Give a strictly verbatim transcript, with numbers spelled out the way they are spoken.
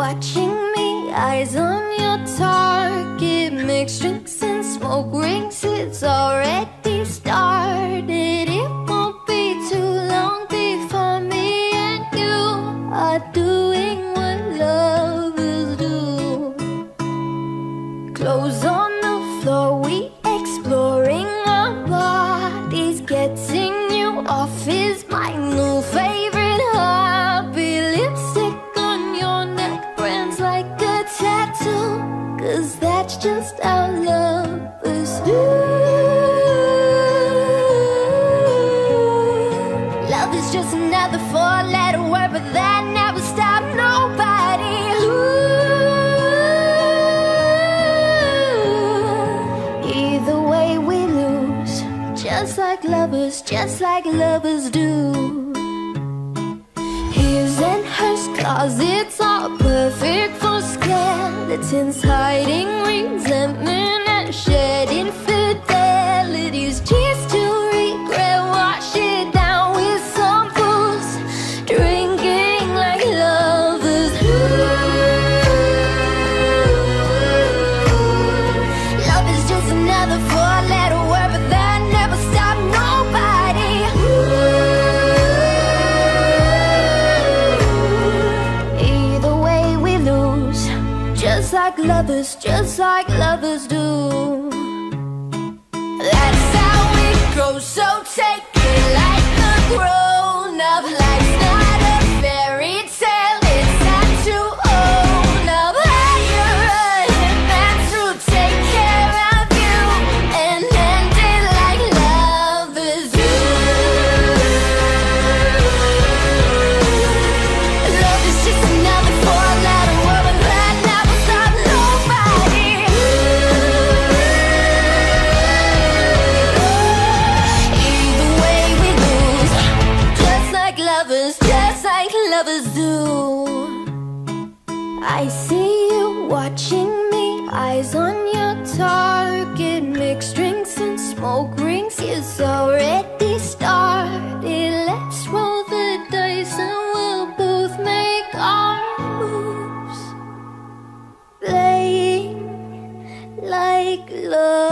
watching me, eyes on your target. Mixed drinks and smoke rings, it's already started. It won't be too long before me and you are doing what lovers do. Clothes on the floor, we exploring our bodies. Getting you off is my new favorite hobby. Lipstick on your neck burns like a tattoo, 'cause that's just how lovers do. Love is just another four-letter word, but that never stopped nobody. Ooh. Either way we lose, just like lovers, just like lovers do. His and hers closets are perfect for skeletons, hiding resentment and shedding fidelities. Cheers to regret, wash it down with some booze, drinking like lovers. Love is just another four-letter word, but that never stopped nobody. Either way we lose, just like lovers, just like lovers do. That's how it goes, so take it like a grown-up. Life's not a fairy tale, it's time to own up. Hire a hitman to take care of you and end it like lovers do. Love is just another four-letter word, but that never stopped nobody. Either way we lose, just like lovers, just like lovers do. I see you watching me, eyes on your target. Mixed drinks and smoke rings, it's already started. Let's roll the dice and we'll both make our moves, playing like love.